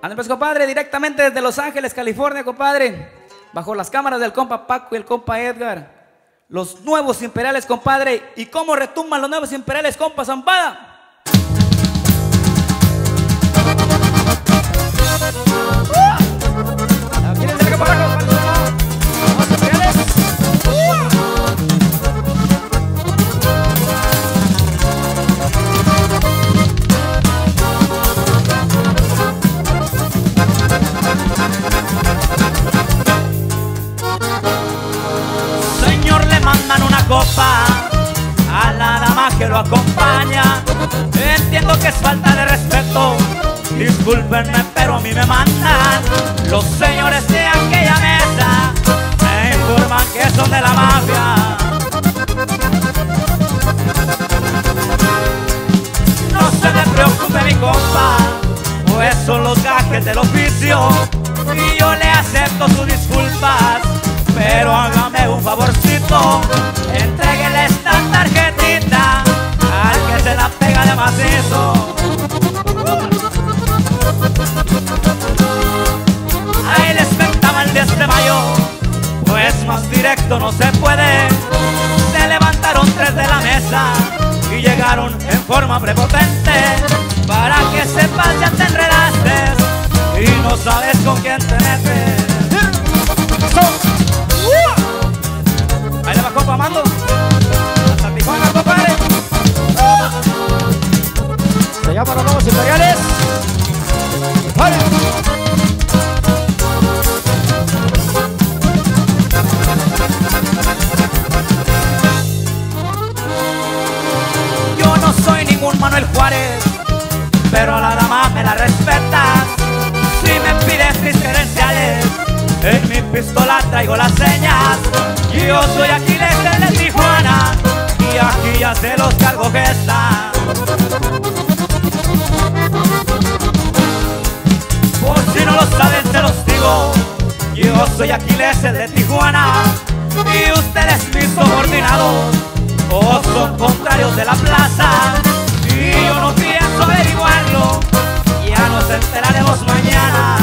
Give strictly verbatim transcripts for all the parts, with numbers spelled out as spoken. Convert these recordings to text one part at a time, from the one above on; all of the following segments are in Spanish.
Ande pues, compadre, directamente desde Los Ángeles, California, compadre. Bajo las cámaras del compa Paco y el compa Edgar. Los nuevos imperiales, compadre. ¿Y cómo retumban los nuevos imperiales, compa Zampada? Señor, le mandan una copa a la dama que lo acompaña. Entiendo que es falta de respeto, discúlpenme, pero a mí me mandan los señores de aquella mesa. Me informan que son de la mafia. No se me preocupe, mi compa, pues son los gajes del oficio y yo le acepto sus disculpas. Pero hágame un favorcito, entréguele esta tarjetita al que se la pega de macizo. Ahí les mentaba el diez de mayo, pues más directo no se puede. Se levantaron tres de la mesa y llegaron en forma prepotente. Para que sepas, ya te enredaste y no sabes con quién te metes. Ahí le va, compa Mando. Hasta Tijuana, compadre. Se llaman los nuevos imperiales. ¡Vale! Yo no soy ningún Manuel Juárez, pero a la dama me la respetas. Si me pides mis credenciales, en mi pistola traigo las señas. Yo soy Aquiles de Tijuana y aquí ya se los cargo que están. Por si no lo saben se los digo, yo soy Aquiles de Tijuana y ustedes mis subordinados o son contrarios de la plaza. Y yo no pienso averiguarlo, ya nos enteraremos mañana.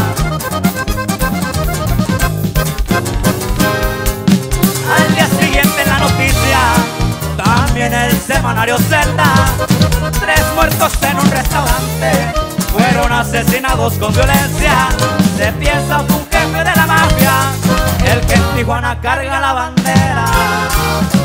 Al día siguiente en la noticia, también el semanario Z, tres muertos en un restaurante, fueron asesinados con violencia. Se piensa fue un jefe de la mafia, el que en Tijuana carga la bandera.